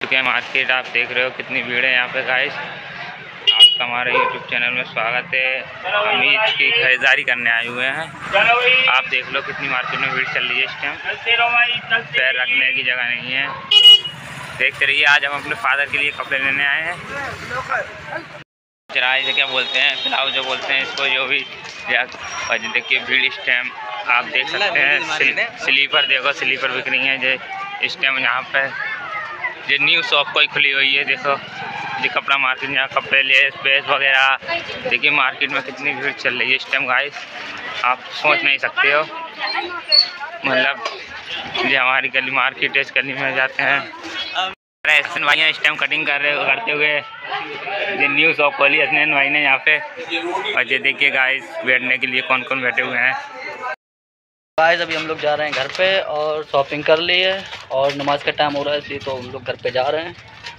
क्या मार्केट आप देख रहे हो कितनी भीड़ है यहाँ पे गाइस। आपका हमारे यूट्यूब चैनल में स्वागत है। अमीर की खरीदारी करने आए हुए हैं। आप देख लो कितनी मार्केट में भीड़ चल रही है इस टाइम। पैर रखने की जगह नहीं है। देखते रहिए। आज हम अपने फादर के लिए कपड़े लेने आए हैं। चराई से क्या बोलते हैं, फिलहाल जो बोलते हैं इसको, जो भी। और देखिए भीड़ इस टाइम आप देख सकते हैं। स्लीपर देखो, स्लीपर बिक रही है। जो इस टाइम यहाँ पे ये न्यू शॉप कोई खुली हुई है। देखो ये कपड़ा मार्केट, यहाँ कपड़े लेस बेस वगैरह। देखिए मार्केट में कितनी भीड़ चल रही है इस टाइम गाइस, आप सोच नहीं सकते हो। मतलब ये हमारी गली मार्केट है, इस गली में जाते हैं। हसनैन भाई इस टाइम कटिंग करते हुए ये न्यू शॉप खोली हसनैन भाई ने यहाँ पे। और ये देखिए गाइस बैठने के लिए कौन कौन बैठे हुए हैं। गाइस अभी हम लोग जा रहे हैं घर पे और शॉपिंग कर ली है और नमाज का टाइम हो रहा है, इसलिए तो हम लोग घर पे जा रहे हैं।